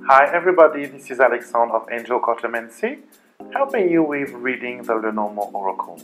Hi everybody, this is Alexandre of Angel Cartomancy, helping you with reading the Lenormand Oracle.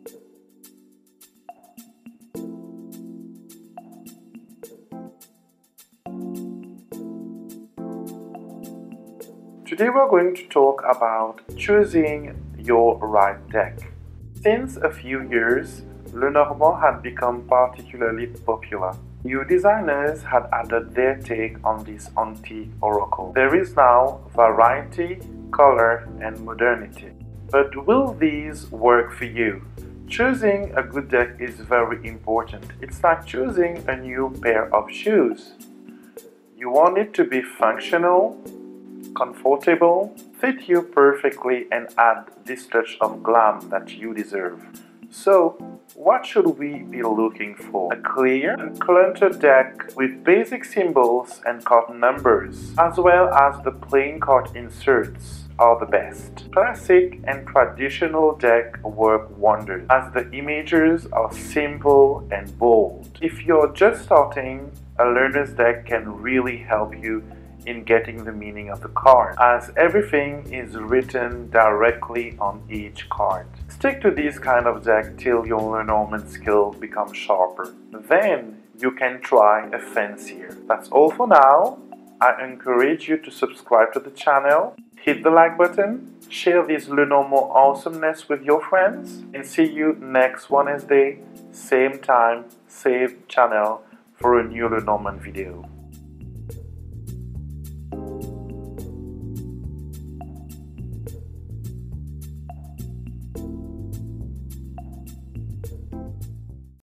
Today we're going to talk about choosing your right deck. Since a few years, Lenormand had become particularly popular. New designers had added their take on this antique oracle. There is now variety, color, and modernity. But will these work for you? Choosing a good deck is very important. It's like choosing a new pair of shoes. You want it to be functional, comfortable, fit you perfectly, and add this touch of glam that you deserve. So, what should we be looking for? A clear, cluntered deck with basic symbols and card numbers, as well as the plain card inserts are the best. Classic and traditional deck work wonders, as the images are simple and bold. If you're just starting, a learner's deck can really help you in getting the meaning of the card, as everything is written directly on each card. Stick to this kind of deck till your Lenormand skill becomes sharper. Then you can try a fancier. That's all for now. I encourage you to subscribe to the channel, hit the like button, share this Lenormand awesomeness with your friends, and see you next Wednesday, same time, same channel, for a new Lenormand video.